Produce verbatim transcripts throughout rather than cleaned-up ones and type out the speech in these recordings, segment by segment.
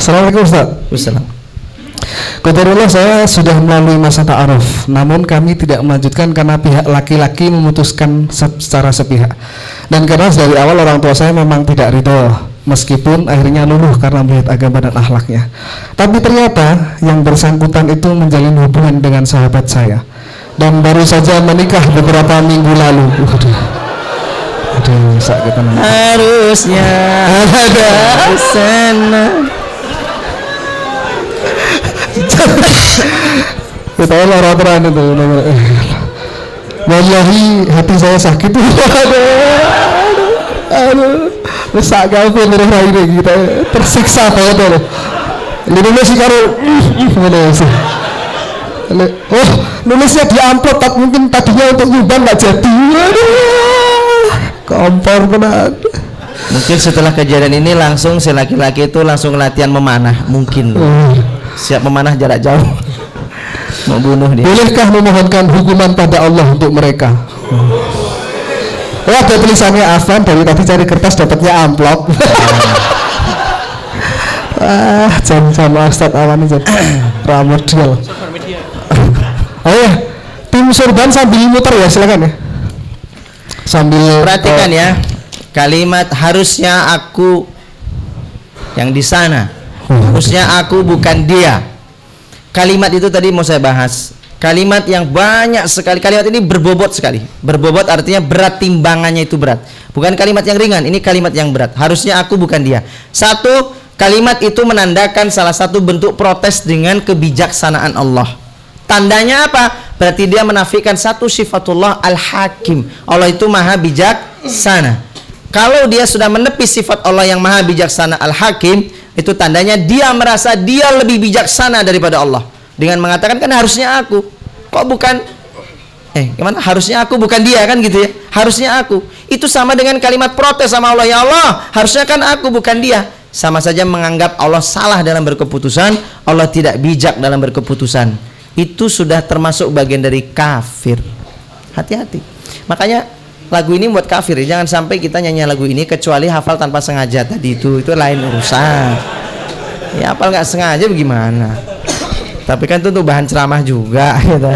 Assalamualaikum Ustaz. Assalamualaikum. Qadarullah, saya sudah melalui masa ta'aruf, namun kami tidak melanjutkan karena pihak laki-laki memutuskan secara sepihak. Dan karena dari awal orang tua saya memang tidak ridho, meskipun akhirnya luluh karena melihat agama dan akhlaknya. Tapi ternyata yang bersangkutan itu menjalin hubungan dengan sahabat saya, dan baru saja menikah beberapa minggu lalu. Aduh, aduh, sakit teman. Harusnya ada sana. Kita orang-orang itu, wallahi hati saya sakit. Aduh, aduh, lesak kafir dari ini kita tersiksa banget loh. Nulis sih karo, oh nulisnya di amplop, tak mungkin tadinya untuk nyumbang nggak jadi. Aduh, kompor benar. Mungkin setelah kejadian ini langsung si laki-laki itu langsung latihan memanah, mungkin siap memanah jarak jauh, mau bunuh dia. Bolehkah memohonkan hukuman pada Allah untuk mereka? Oh, ada tulisannya Afan, dari tadi cari kertas dapatnya amplop. Ah, jangan sama Ustaz Awan ini ramodel. Oh ya, tim sorban sambil muter ya, silakan ya. Sambil perhatikan uh, ya, kalimat harusnya aku yang di sana. Harusnya aku bukan dia. Kalimat itu tadi mau saya bahas. Kalimat yang banyak sekali. Kalimat ini berbobot sekali. Berbobot artinya berat, timbangannya itu berat. Bukan kalimat yang ringan, ini kalimat yang berat. Harusnya aku bukan dia. Satu, kalimat itu menandakan salah satu bentuk protes dengan kebijaksanaan Allah. Tandanya apa? Berarti dia menafikan satu sifatullah al-hakim. Allah itu maha bijaksana. Kalau dia sudah menepis sifat Allah yang maha bijaksana al-hakim, itu tandanya dia merasa dia lebih bijaksana daripada Allah, dengan mengatakan kan harusnya aku, kok bukan eh gimana harusnya aku bukan dia, kan gitu ya, harusnya aku. Itu sama dengan kalimat protes sama Allah, ya Allah harusnya kan aku bukan dia. Sama saja menganggap Allah salah dalam berkeputusan, Allah tidak bijak dalam berkeputusan. Itu sudah termasuk bagian dari kafir. Hati-hati. Makanya lagu ini buat kafir, jangan sampai kita nyanyi lagu ini kecuali hafal tanpa sengaja. Tadi itu itu lain urusan. Ya hafal nggak sengaja bagaimana? Tapi kan itu untuk bahan ceramah juga gitu.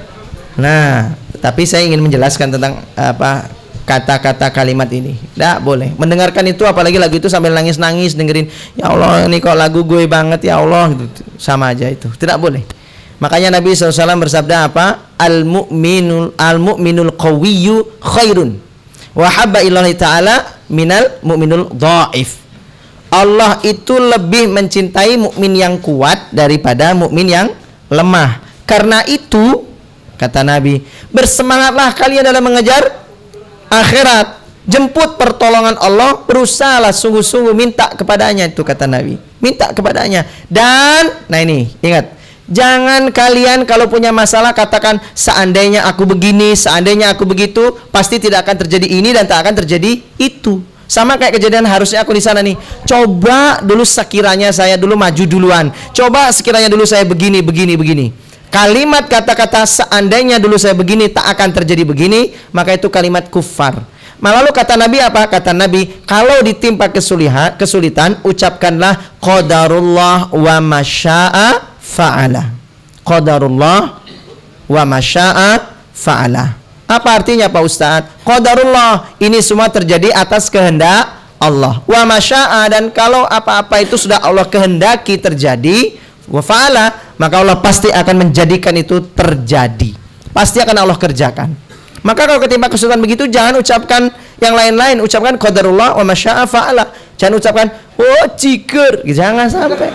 Nah, tapi saya ingin menjelaskan tentang apa kata-kata kalimat ini. Tidak boleh mendengarkan itu, apalagi lagu itu sambil nangis-nangis dengerin. Ya Allah, ini kok lagu gue banget ya Allah, gitu. Sama aja itu. Tidak boleh. Makanya Nabi shallallahu alaihi wasallam bersabda apa? Al-mu'minul al-mu'minul qawiyyu khairun wa habba ilallahi ta'ala minal mu'minul dhaif. Allah itu lebih mencintai mukmin yang kuat daripada mukmin yang lemah. Karena itu kata Nabi, bersemangatlah kalian dalam mengejar akhirat, jemput pertolongan Allah, berusahalah sungguh-sungguh minta kepadanya, itu kata Nabi. Minta kepadanya. Dan nah ini ingat, jangan kalian kalau punya masalah katakan seandainya aku begini, seandainya aku begitu, pasti tidak akan terjadi ini dan tak akan terjadi itu. Sama kayak kejadian harusnya aku di sana nih. Coba dulu sekiranya saya dulu maju duluan. Coba sekiranya dulu saya begini, begini, begini. Kalimat kata-kata seandainya dulu saya begini tak akan terjadi begini, maka itu kalimat kufar. Lalu kata Nabi apa? Kata Nabi, kalau ditimpa kesulitan, kesulitan ucapkanlah qadarullah wa masya'a fa'ala. Qadarullah wa masya'a fa'ala. Apa artinya Pak Ustadz? Qadarullah, ini semua terjadi atas kehendak Allah. Wa masya'a, dan kalau apa-apa itu sudah Allah kehendaki terjadi, wa fa'ala, maka Allah pasti akan menjadikan itu terjadi. Pasti akan Allah kerjakan. Maka kalau ketimpa kesulitan begitu, jangan ucapkan yang lain-lain, ucapkan qadarullah wa masya'a fa'ala. Jangan ucapkan oh ciker, jangan sampai.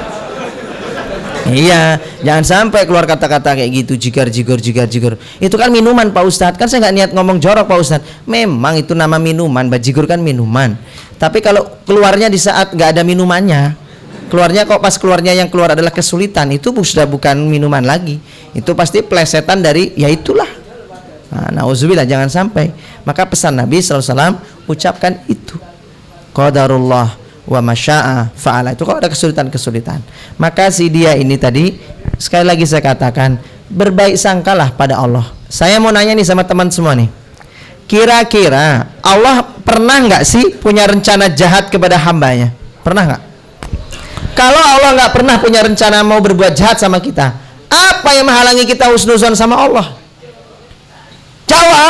Iya, jangan sampai keluar kata-kata kayak gitu, jigar, jigar, jigar, jigar. Itu kan minuman Pak Ustadz. Kan saya nggak niat ngomong jorok Pak Ustadz. Memang itu nama minuman, bajigur kan minuman. Tapi kalau keluarnya di saat nggak ada minumannya, keluarnya kok pas keluarnya yang keluar adalah kesulitan, itu sudah bukan minuman lagi. Itu pasti plesetan dari, ya itulah. Nah, nauzubillah, jangan sampai. Maka pesan Nabi shallallahu alaihi wasallam, ucapkan itu. Qadarullah wa masya'a fa'ala. Itu kalau ada kesulitan-kesulitan, maka si dia ini tadi, sekali lagi saya katakan, berbaik sangkalah pada Allah. Saya mau nanya nih sama teman semua nih, kira-kira Allah pernah nggak sih punya rencana jahat kepada hambanya? Pernah nggak? Kalau Allah nggak pernah punya rencana mau berbuat jahat sama kita, apa yang menghalangi kita husnuzon sama Allah? Jawab.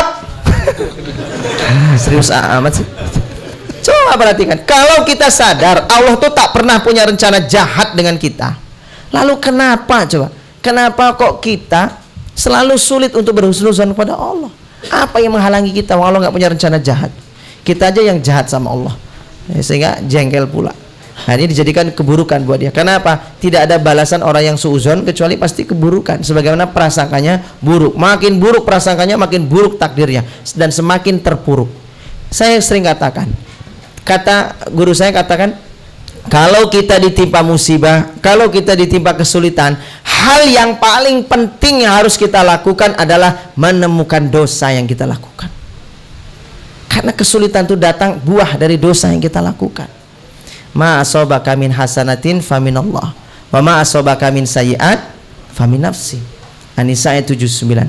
Serius amat sih. Coba perhatikan, kalau kita sadar Allah tuh tak pernah punya rencana jahat dengan kita, lalu kenapa coba? Kenapa kok kita selalu sulit untuk berhusnuzon kepada Allah? Apa yang menghalangi kita? Allah nggak punya rencana jahat, kita aja yang jahat sama Allah, sehingga jengkel pula. Nah, ini dijadikan keburukan buat dia. Kenapa? Tidak ada balasan orang yang suuzon kecuali pasti keburukan. Sebagaimana prasangkanya buruk, makin buruk prasangkanya makin buruk takdirnya, dan semakin terpuruk. Saya sering katakan, kata guru saya katakan, kalau kita ditimpa musibah, kalau kita ditimpa kesulitan, hal yang paling penting yang harus kita lakukan adalah menemukan dosa yang kita lakukan. Karena kesulitan itu datang buah dari dosa yang kita lakukan. Ma asobaka min hasanatin faminallah, wa ma asobaka min sayyi'at famin nafsi. An-Nisa ayat tujuh puluh sembilan.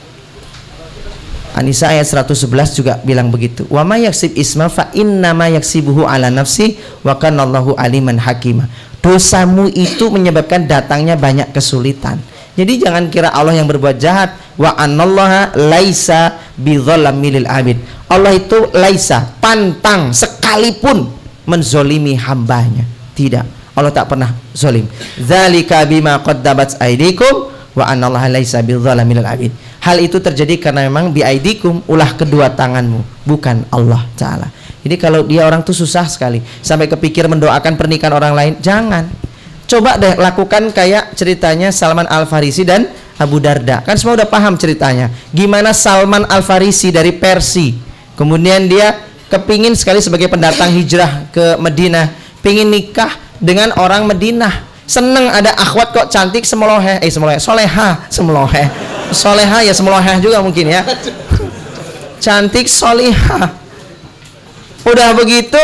An-Nisa ayat seratus sebelas juga bilang begitu. Wa ma yaksib isma fa innama yaksibuhu ala nafsi wa kanallahu aliman hakima. Dosamu itu menyebabkan datangnya banyak kesulitan. Jadi jangan kira Allah yang berbuat jahat. Wa anallaha laisa bidzallamil abid. Allah itu laisa, pantang sekalipun menzolimi hambanya. Tidak, Allah tak pernah zolim. Dzalika bima qaddabat aydikum wa anallaha laisa bidzallamil abid. Hal itu terjadi karena memang bi aidikum, ulah kedua tanganmu, bukan Allah Ta'ala. Jadi kalau dia orang tuh susah sekali sampai kepikir mendoakan pernikahan orang lain, jangan. Coba deh lakukan kayak ceritanya Salman Al-Farisi dan Abu Darda. Kan semua udah paham ceritanya. Gimana Salman Al-Farisi dari Persia, kemudian dia kepingin sekali sebagai pendatang hijrah ke Madinah, pingin nikah dengan orang Madinah, seneng ada akhwat kok cantik semeloheh, eh semeloheh, soleha, semeloheh, soleha ya semeloheh juga mungkin ya, cantik soleha. Udah begitu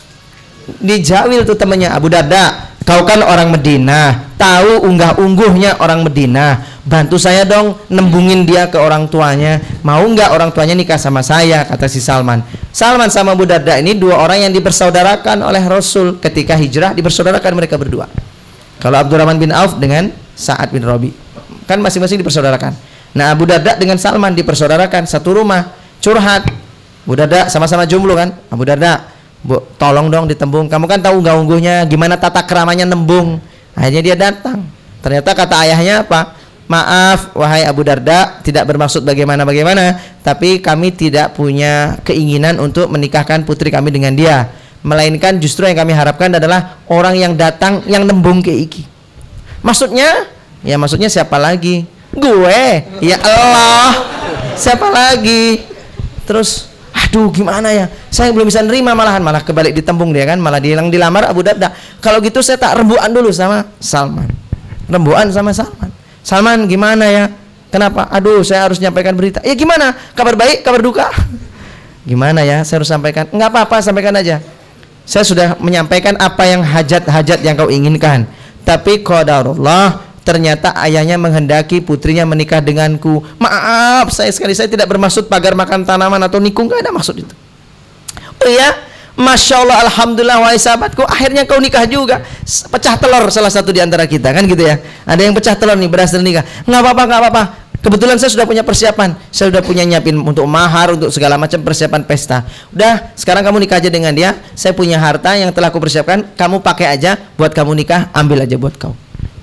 dijawil tuh temennya, Abu Darda, kau kan orang Madinah, tahu unggah-ungguhnya orang Madinah, bantu saya dong nembungin dia ke orang tuanya. Mau nggak orang tuanya nikah sama saya? Kata si Salman. Salman sama Abu Darda ini dua orang yang dipersaudarakan oleh Rasul ketika hijrah, dipersaudarakan mereka berdua. Kalau Abdurrahman bin Auf dengan Sa'ad bin Rabi, kan masing-masing dipersaudarakan. Nah, Abu Darda dengan Salman dipersaudarakan satu rumah. Curhat, Abu Darda sama-sama jomblo kan. Abu Darda, Bu, tolong dong ditembung. Kamu kan tahu unggah-ungguhnya, gimana tata keramanya nembung. Akhirnya dia datang. Ternyata kata ayahnya apa? Maaf wahai Abu Darda, tidak bermaksud bagaimana-bagaimana, tapi kami tidak punya keinginan untuk menikahkan putri kami dengan dia, melainkan justru yang kami harapkan adalah orang yang datang yang nembung ke iki. Maksudnya? Ya maksudnya siapa lagi? Gue. Ya Allah. Siapa lagi? Terus aduh gimana ya, saya belum bisa nerima, malahan malah kebalik ditembung dia kan, malah dia yang dilamar Abu Darda. Kalau gitu saya tak rembuan dulu sama Salman, rembuan sama Salman. Salman gimana ya, kenapa? Aduh saya harus nyampaikan berita. Ya gimana, kabar baik, kabar duka? Gimana ya, saya harus sampaikan. Enggak apa-apa, sampaikan aja. Saya sudah menyampaikan apa yang hajat-hajat yang kau inginkan, tapi qadarullah, ternyata ayahnya menghendaki putrinya menikah denganku. Maaf, saya sekali saya tidak bermaksud pagar makan tanaman atau nikung, gak ada maksud itu. Oh ya, Masya Allah, Alhamdulillah, wahai sahabatku, akhirnya kau nikah juga. Pecah telur salah satu di antara kita, kan gitu ya. Ada yang pecah telur nih, berhasil nikah. Nggak apa-apa, nggak apa-apa. Kebetulan saya sudah punya persiapan. Saya sudah punya nyiapin untuk mahar, untuk segala macam persiapan pesta. Udah, sekarang kamu nikah aja dengan dia. Saya punya harta yang telah aku persiapkan. Kamu pakai aja buat kamu nikah, ambil aja buat kau.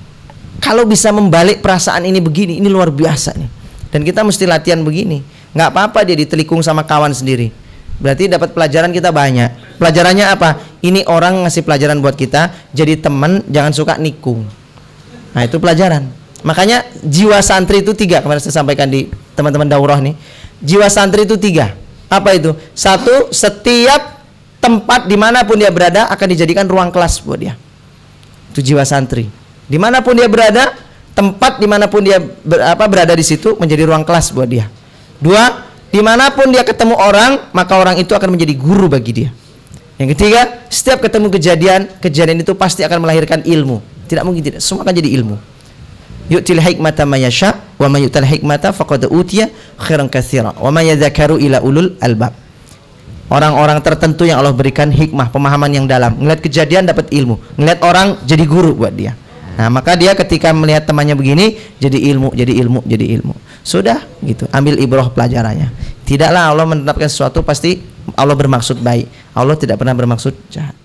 Kalau bisa membalik perasaan ini begini, ini luar biasa nih. Dan kita mesti latihan begini. Nggak apa-apa dia ditelikung sama kawan sendiri. Berarti dapat pelajaran kita banyak. Pelajarannya apa? Ini orang ngasih pelajaran buat kita. Jadi teman jangan suka nikung. Nah itu pelajaran. Makanya jiwa santri itu tiga. Kemarin saya sampaikan di teman-teman daurah nih. Jiwa santri itu tiga. Apa itu? Satu, setiap tempat dimanapun dia berada akan dijadikan ruang kelas buat dia. Itu jiwa santri. Dimanapun dia berada, tempat dimanapun dia ber, apa, berada di situ menjadi ruang kelas buat dia. Dua, dimanapun dia ketemu orang, maka orang itu akan menjadi guru bagi dia. Yang ketiga, setiap ketemu kejadian, kejadian itu pasti akan melahirkan ilmu. Tidak mungkin tidak, semua akan jadi ilmu. Yu'til hikmata may yasha wa may yu'tal hikmata faqad utiya khairan katsira wa may yadhakkaru ila ulul albab. orang-orang tertentu yang Allah berikan hikmah, pemahaman yang dalam. Ngelihat kejadian dapat ilmu, ngelihat orang jadi guru buat dia. Nah, maka dia ketika melihat temannya begini, jadi ilmu, jadi ilmu, jadi ilmu. Sudah gitu, ambil ibrah pelajarannya. Tidaklah Allah menetapkan sesuatu pasti Allah bermaksud baik. Allah tidak pernah bermaksud jahat.